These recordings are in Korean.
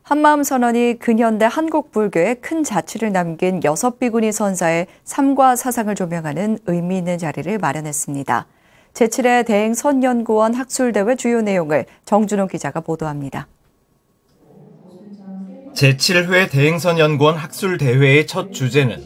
한마음선언이 근현대 한국 불교에 큰 자취를 남긴 6비구니 선사의 삶과 사상을 조명하는 의미 있는 자리를 마련했습니다. 제7회 대행선연구원 학술대회 주요 내용을 정준호 기자가 보도합니다. 제7회 대행선연구원 학술대회의 첫 주제는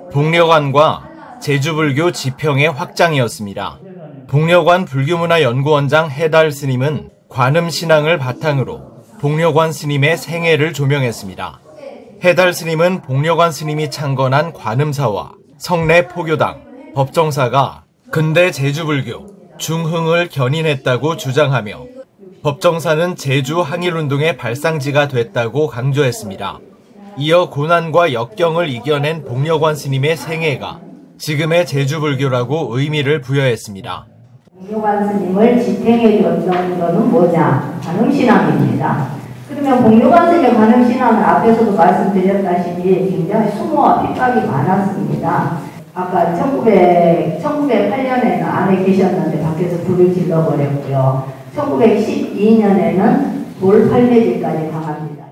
복려관과 제주불교 지평의 확장이었습니다. 복려관 불교문화연구원장 해달 스님은 관음신앙을 바탕으로 복려관 스님의 생애를 조명했습니다. 해달 스님은 복려관 스님이 창건한 관음사와 성내 포교당, 법정사가 근대 제주불교, 중흥을 견인했다고 주장하며 법정사는 제주 항일운동의 발상지가 됐다고 강조했습니다. 이어 고난과 역경을 이겨낸 복려관 스님의 생애가 지금의 제주불교라고 의미를 부여했습니다. 복려관 스님을 지탱해 줬던 것은 뭐냐? 관음신앙입니다. 그러면 복려관 스님의 관음신앙은 앞에서도 말씀드렸다시피 굉장히 수모와 핍박이 많았습니다. 아까 1908년에는 안에 계셨는데 밖에서 불을 질러버렸고요. 1912년에는 돌팔매질까지 당합니다.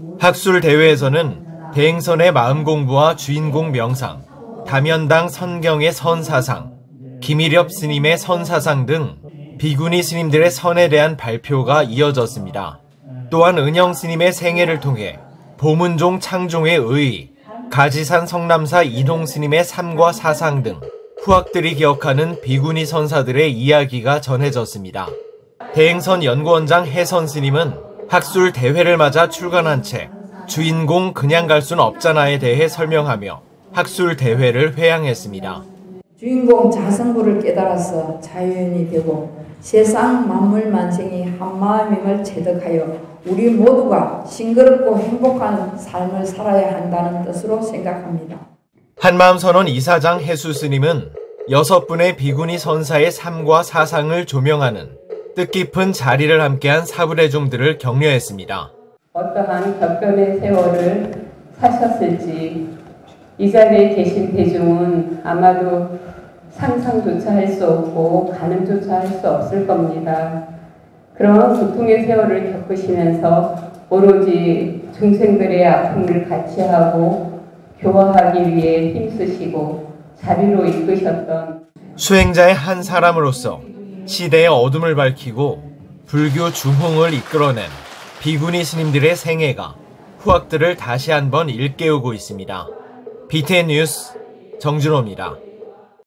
학술대회에서는 대행선의 마음공부와 주인공 명상, 담연당 선경의 선사상, 김일엽 스님의 선사상 등 비구니 스님들의 선에 대한 발표가 이어졌습니다. 또한 은영 스님의 생애를 통해 보문종 창종의 의, 가지산 성남사 이동 스님의 삶과 사상 등 후학들이 기억하는 비구니 선사들의 이야기가 전해졌습니다. 대행선 연구원장 해선 스님은 학술 대회를 맞아 출간한 책 주인공 그냥 갈 순 없잖아에 대해 설명하며 학술 대회를 회양했습니다. 주인공 자성부를 깨달아서 자유인이 되고 세상 만물 만생이 한마음임을 체득하여 우리 모두가 싱그럽고 행복한 삶을 살아야 한다는 뜻으로 생각합니다. 한마음선언 이사장 해수 스님은 6분의 비구니 선사의 삶과 사상을 조명하는 뜻깊은 자리를 함께한 사부대중들을 격려했습니다. 어떠한 격변의 세월을 사셨을지 이 자리에 계신 대중은 아마도 상상조차 할 수 없고 가늠조차 할 수 없을 겁니다. 그런 고통의 세월을 겪으시면서 오로지 중생들의 아픔을 같이 하고 교화하기 위해 힘쓰시고 자비로 이끄셨던 수행자의 한 사람으로서 시대의 어둠을 밝히고 불교 중흥을 이끌어낸 비구니 스님들의 생애가 후학들을 다시 한번 일깨우고 있습니다. BTN 뉴스 정준호입니다.